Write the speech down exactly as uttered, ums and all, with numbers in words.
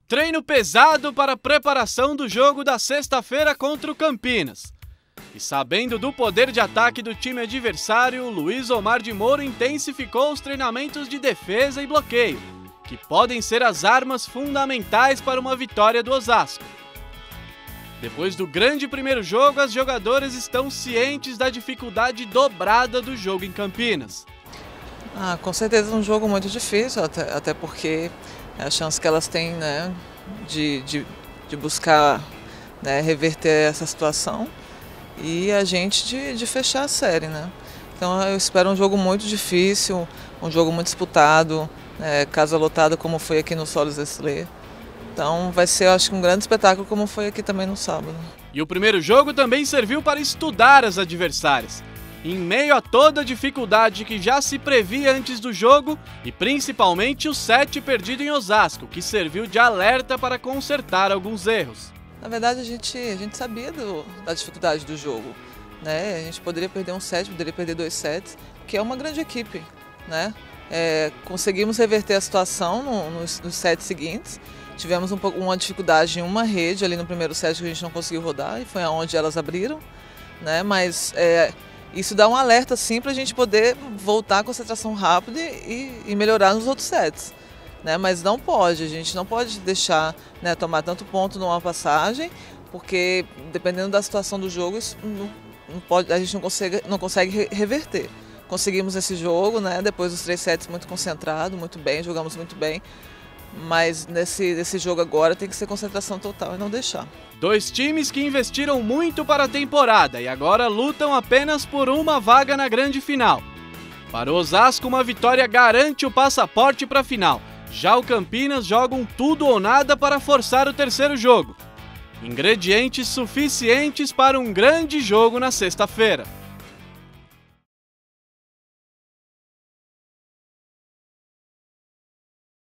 Treino pesado para a preparação do jogo da sexta-feira contra o Campinas. E sabendo do poder de ataque do time adversário, Luiz Omar de Moura intensificou os treinamentos de defesa e bloqueio, que podem ser as armas fundamentais para uma vitória do Osasco. Depois do grande primeiro jogo, as jogadoras estão cientes da dificuldade dobrada do jogo em Campinas. Ah, com certeza é um jogo muito difícil, até, até porque é a chance que elas têm, né, de, de, de buscar, né, reverter essa situação e a gente de, de fechar a série, né? Então eu espero um jogo muito difícil, um jogo muito disputado, né, casa lotada como foi aqui no Solis Esler. Então vai ser, eu acho, um grande espetáculo como foi aqui também no sábado. E o primeiro jogo também serviu para estudar as adversárias. Em meio a toda a dificuldade que já se previa antes do jogo e principalmente o sete perdido em Osasco, que serviu de alerta para consertar alguns erros. Na verdade a gente, a gente sabia do, da dificuldade do jogo, né? A gente poderia perder um set, poderia perder dois sets, porque é uma grande equipe, né? É, conseguimos reverter a situação no, nos, nos sets seguintes. Tivemos um pouco, uma dificuldade em uma rede ali no primeiro set que a gente não conseguiu rodar e foi aonde elas abriram, né? Mas é, isso dá um alerta sim para a gente poder voltar à concentração rápida e, e melhorar nos outros sets, né? Mas não pode, a gente não pode deixar, né, tomar tanto ponto numa passagem, porque dependendo da situação do jogo isso não, não pode, a gente não consegue, não consegue reverter. Conseguimos esse jogo, né? Depois dos três sets muito concentrado, muito bem, jogamos muito bem. Mas nesse, nesse jogo agora tem que ser concentração total e não deixar. Dois times que investiram muito para a temporada e agora lutam apenas por uma vaga na grande final. Para o Osasco, uma vitória garante o passaporte para a final. Já o Campinas joga um tudo ou nada para forçar o terceiro jogo. Ingredientes suficientes para um grande jogo na sexta-feira.